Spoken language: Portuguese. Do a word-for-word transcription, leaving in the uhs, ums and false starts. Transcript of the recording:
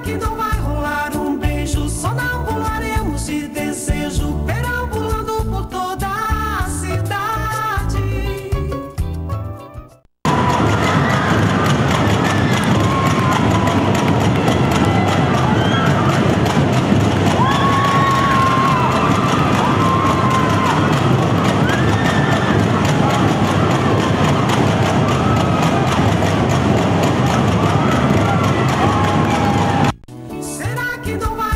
que não vai rolar um beijo? Só não pularemos de desejo, perambulando por toda a cidade. Será que não vai